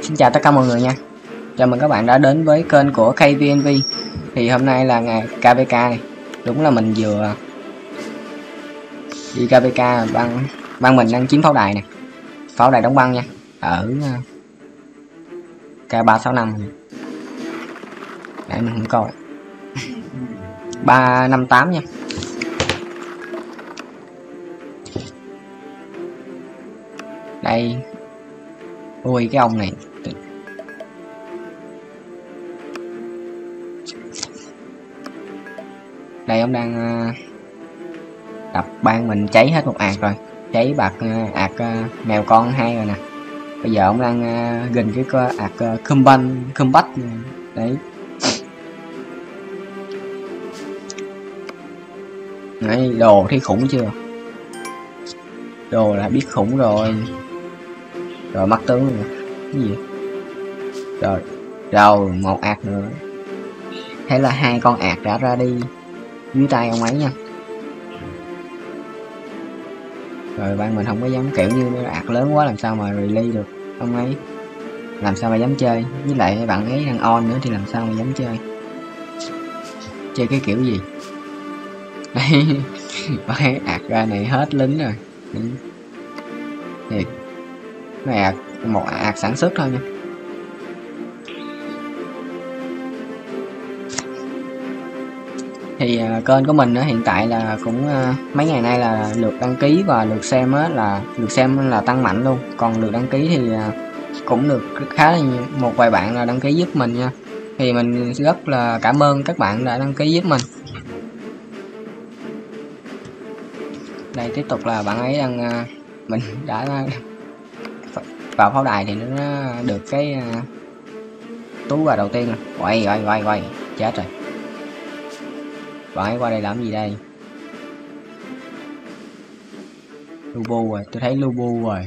Xin chào tất cả mọi người nha. Chào mừng các bạn đã đến với kênh của KVNV. Thì hôm nay là ngày KVK này. Đúng là mình vừa đi KVK, băng mình đang chiếm pháo đài này. Pháo đài đóng băng nha. Ở K365 này. Để mình không coi. 358 nha. Đây. Ui cái ông này. Đây ông đang đập ban mình cháy hết một ạc rồi, cháy bạc ạc mèo con 2 rồi nè. Bây giờ ông đang gần cái ạc combat đấy. Đấy, đồ thấy khủng chưa? Đồ là biết khủng rồi. Rồi mắt tướng rồi. Cái gì? Rồi một ạc nữa. Thế là 2 con ạc đã ra đi dưới tay ông ấy nha. Rồi ban mình không có dám, kiểu như ạc lớn quá làm sao mà release được ông ấy, làm sao mà dám chơi. Với lại bạn ấy đang on nữa thì làm sao mà dám chơi cái kiểu gì. Đấy. Phải ạc ra này hết lính rồi. Thiệt. Nó ạc một ạc sản xuất thôi nha. Thì kênh của mình hiện tại là cũng mấy ngày nay là lượt đăng ký và lượt xem là tăng mạnh luôn. Còn lượt đăng ký thì cũng được khá là nhiều, một vài bạn là đăng ký giúp mình nha. Thì mình rất là cảm ơn các bạn đã đăng ký giúp mình. Đây tiếp tục là bạn ấy đang mình đã vào pháo đài thì nó được cái tú quà đầu tiên rồi. Quay chết rồi. Bạn ấy qua đây làm gì đây? Lubu rồi, tôi thấy Lubu rồi.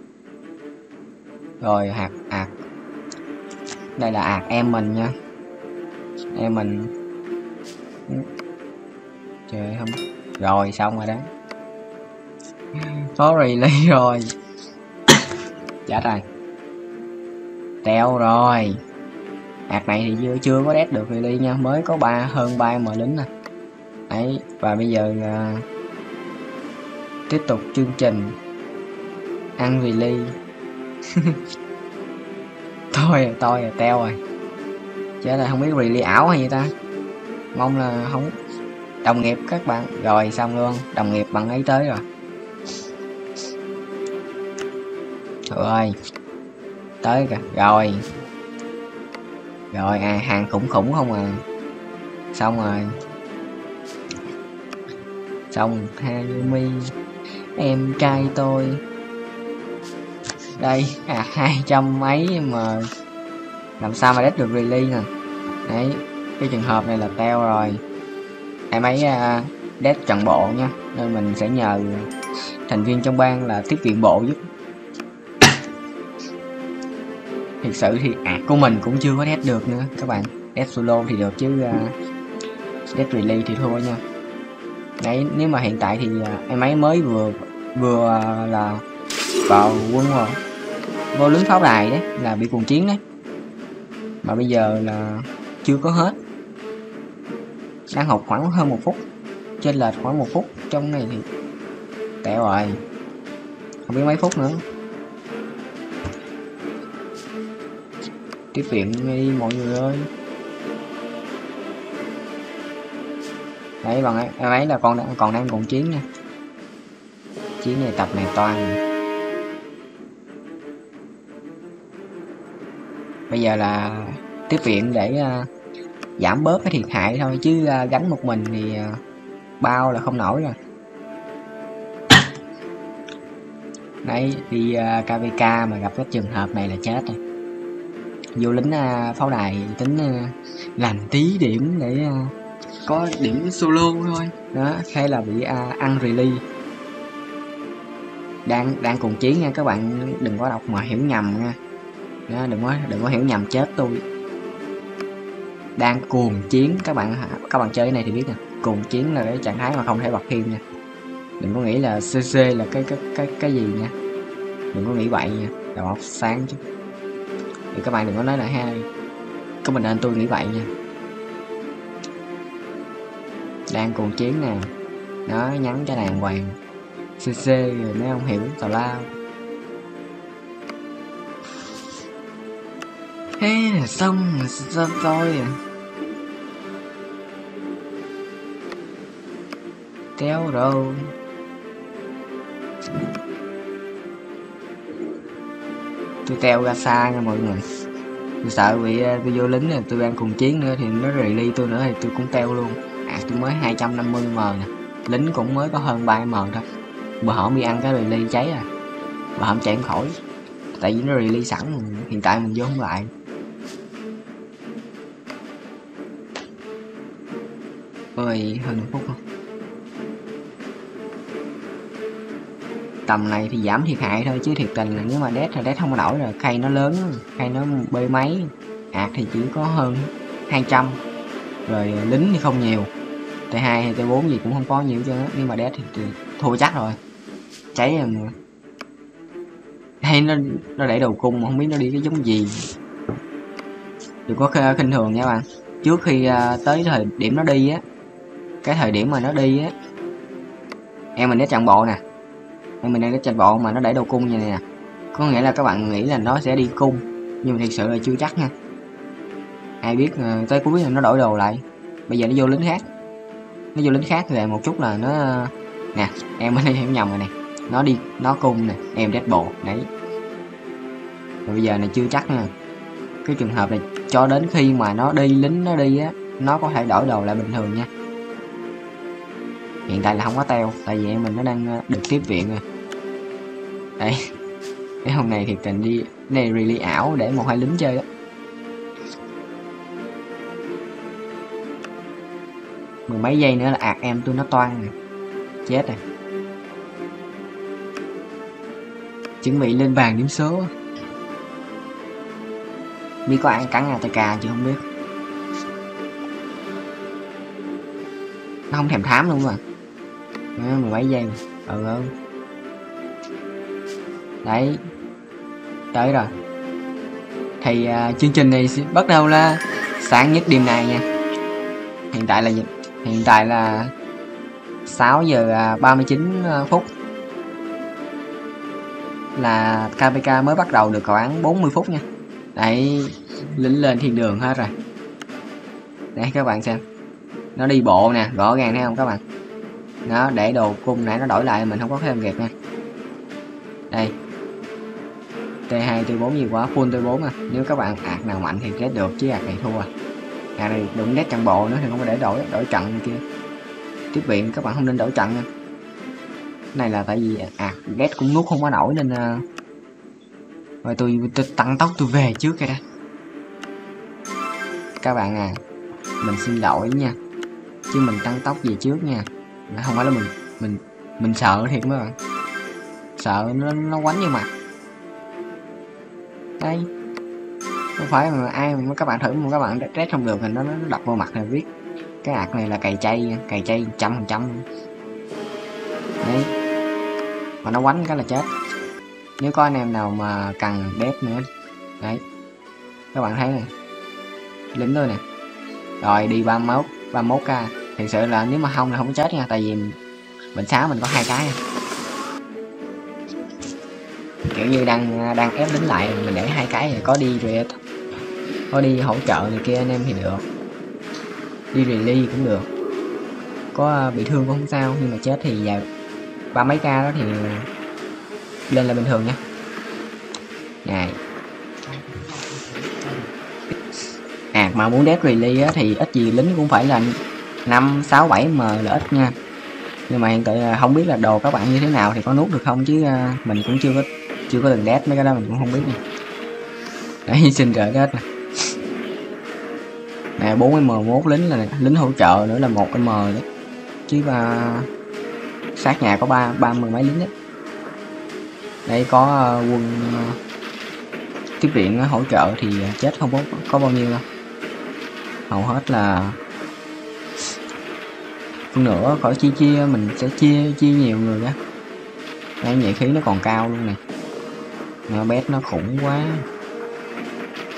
Rồi ạc. Đây là ạc em mình nha. Em mình. Trời không. Rồi xong rồi đó. Có release rồi. Chết rồi. Teo rồi. Ạc này thì chưa có đét được release nha, mới có hơn 3M lính nè. Đấy, và bây giờ tiếp tục chương trình ăn release. Tôi teo rồi. Chết là không biết release ảo hay gì ta. Mong là không. Đồng nghiệp các bạn. Rồi xong luôn. Đồng nghiệp bạn ấy tới rồi. Trời ơi. Tới kìa. Rồi hàng khủng không à. Xong rồi. Xong Hayumi em trai tôi. Đây 200 mấy mà làm sao mà đét được release nè. Đấy, cái trường hợp này là teo rồi. Em ấy đét trọn bộ nha, nên mình sẽ nhờ thành viên trong ban là tiếp viện bộ giúp. Thực sự thì ạc của mình cũng chưa có đét được nữa các bạn. Đét solo thì được chứ đét release thì thôi nha. Đấy, nếu mà hiện tại thì em ấy mới vừa là vào quân rồi, vô lính pháo đài đấy, là bị cuồng chiến đấy, mà bây giờ là chưa có hết, đang học khoảng hơn 1 phút, trên lệch khoảng 1 phút. Trong này thì tẹo rồi, không biết mấy phút nữa. Tiếp viện đi mọi người ơi. Đấy, bằng em ấy là còn đang cùng chiến nha. Chiến này tập này toan. Bây giờ là tiếp viện để giảm bớt cái thiệt hại thôi, chứ gánh một mình thì bao là không nổi rồi. Đấy, đi KVK mà gặp cái trường hợp này là chết rồi. Vô lính pháo đài tính làm tí điểm để có điểm solo thôi đó, hay là bị ăn release. Đang cùng chiến nha các bạn, đừng có đọc mà hiểu nhầm nha đó, đừng có hiểu nhầm chết tôi. Đang cuồng chiến các bạn chơi cái này thì biết nè, cuồng chiến là cái trạng thái mà không thể bật phim nha. Đừng có nghĩ là CC là cái gì nha, đừng có nghĩ vậy nha, đầu óc sáng chứ. thì các bạn đừng có nói là hai có mình nên tôi nghĩ vậy nha. Đang cùng chiến nè, nó nhắn cho đàng hoàng cc rồi mấy ông hiểu tào lao. Thế là xong rồi kéo rồi. Tôi teo ra xa nha mọi người, tôi sợ bị tôi vô lính này, tôi đang cùng chiến nữa thì nó release tôi nữa thì tôi cũng teo luôn. Tôi mới 250m nè, lính cũng mới có hơn 3m thôi. Bữa hổm đi ăn cái release cháy à, bữa hổm chạy không khỏi tại vì nó release sẵn, hiện tại mình vô không lại. Ơi hơn 1 phút không? Tầm này thì giảm thiệt hại thôi chứ thiệt tình là nếu mà dead thì dead không có nổi rồi, khay nó lớn, khay nó bê máy, thì chỉ có hơn 200 rồi, lính thì không nhiều, T2 hay T4 gì cũng không có nhiều cho nó, nhưng mà dead thì thua chắc rồi, cháy rồi mà. Hay nó để đầu cung mà không biết nó đi cái giống gì, đừng có khinh thường nha bạn. Trước khi tới thời điểm nó đi á, cái thời điểm mà nó đi á, em mình đã chặn bộ nè, em mình đang chạy bộ mà nó để đầu cung như này nè, có nghĩa là các bạn nghĩ là nó sẽ đi cung nhưng mà thực sự là chưa chắc nha. Ai biết tới cuối là nó đổi đồ lại, bây giờ nó vô lính khác, nó vô lính khác về một chút là nó nè, em mới hiểu nhầm rồi nè, nó đi nó cung nè, em dead bộ đấy. Rồi bây giờ này chưa chắc nha, cái trường hợp này cho đến khi mà nó đi lính nó đi á, nó có thể đổi đồ lại bình thường nha. Hiện tại là không có teo tại vì em mình nó đang được tiếp viện rồi đây. Cái hôm này thì tình đi này really ảo để 1-2 lính chơi đó. 10 mấy giây nữa là em tôi nó toan rồi, chết rồi, chuẩn bị lên bàn điểm số. Biết có ăn cắn ATK chứ không biết, nó không thèm thám luôn mà. 10 mấy giây đấy, tới rồi thì chương trình này sẽ bắt đầu là sáng nhất đêm này nha. Hiện tại là 6 giờ 39 phút, là KPK mới bắt đầu được khoảng 40 phút nha. Đấy, lính lên thiên đường hết rồi. Đấy các bạn xem, nó đi bộ nè, rõ ràng thấy không các bạn, nó để đồ cung nãy nó đổi lại mình không có thêm kịp nha. Đây T2 T4 gì quá, full T4 à, nếu các bạn nào mạnh thì chết được chứ này thua à. Này đụng nét trận bộ nữa thì không có để đổi trận này kia, tiếp viện các bạn không nên đổi trận nha. Cái này là tại vì ghét cũng nuốt không có nổi nên rồi tôi tăng tốc tôi về trước cái đó các bạn mình xin lỗi nha, chứ mình tăng tốc về trước nha, không phải là mình sợ thiệt mấy bạn, sợ nó quánh như mặt đây, không phải mà ai mà các bạn thử mà các bạn rét không được thì nó đập vào mặt là biết cái này là cày chay 100% đấy, mà nó quánh cái là chết. Nếu có anh em nào mà cần đép nữa đấy, các bạn thấy này, lính thôi nè, rồi đi 31k, thực sự là nếu mà không là không có chết nha, tại vì bệnh xá mình có 2 cái nha. Kiểu như đang ép lính lại mình để 2 cái rồi, có đi rồi có đi hỗ trợ này kia anh em thì được, đi release cũng được, có bị thương cũng không sao, nhưng mà chết thì vào 30 mấy k đó thì lên là bình thường nha. Này mà muốn death release á, thì ít gì lính cũng phải là 5, 6, 7m là ít nha, nhưng mà hiện tại không biết là đồ các bạn như thế nào thì có nuốt được không, chứ mình cũng chưa có từng death mấy cái đó mình cũng không biết nha. Đấy xin trợ chết nè 40m1 lính là lính hỗ trợ nữa là 1m đấy, chứ sát nhà có 30 mấy lính đấy. Đây có quân tiếp viện hỗ trợ thì chết không có bao nhiêu đâu, hầu hết là phân nửa khỏi chia mình sẽ chia nhiều người á. Đây nhạy khí nó còn cao luôn nè, nó bét nó khủng quá.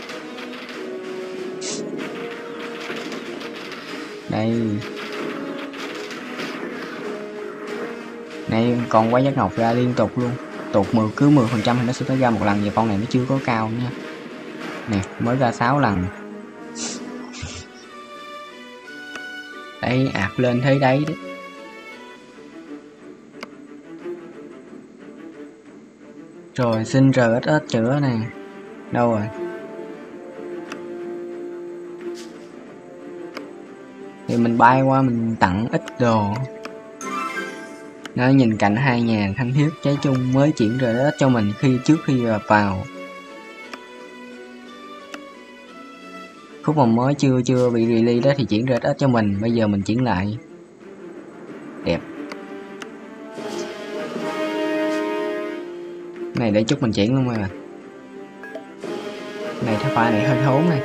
Đây. Này còn quái giác ngọc ra liên tục luôn. Tụt cứ 10% thì nó sẽ ra một lần, và con này nó chưa có cao nha. Nè, mới ra 6 lần. Đây, ạp lên thế đấy đấy. Rồi xin RSS chữa nè. Đâu rồi? Thì mình bay qua mình tặng ít đồ. Nó nhìn cảnh hai nhà thân thiết cháy chung mới chuyển RSS cho mình trước khi vào. Khúc mà mới chưa bị release đó thì chuyển RSS cho mình, bây giờ mình chuyển lại. Đẹp. Này để chút mình chuyển luôn rồi. Này thái khoa này hơi thốn này.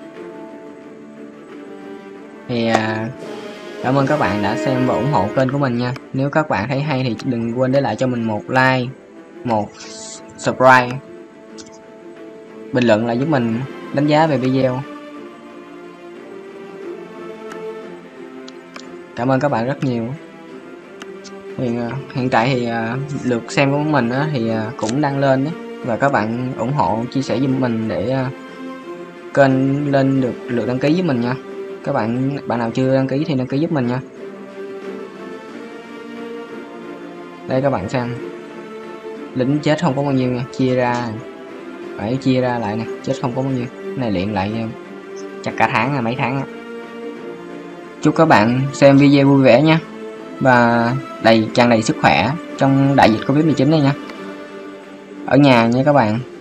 Thì cảm ơn các bạn đã xem và ủng hộ kênh của mình nha. Nếu các bạn thấy hay thì đừng quên để lại cho mình một like, một subscribe, bình luận lại giúp mình đánh giá về video. Cảm ơn các bạn rất nhiều. Hiện tại thì lượt xem của mình thì cũng đang lên đấy, và các bạn ủng hộ chia sẻ giúp mình để kênh lên được lượt đăng ký giúp mình nha. Các bạn nào chưa đăng ký thì đăng ký giúp mình nha. Đây các bạn xem, lính chết không có bao nhiêu nha, chia ra phải chia ra lại nè, chết không có bao nhiêu. Cái này luyện lại chắc cả tháng là mấy tháng. Chúc các bạn xem video vui vẻ nha, và tràn đầy sức khỏe trong đại dịch Covid-19 này nha. Ở nhà nha các bạn.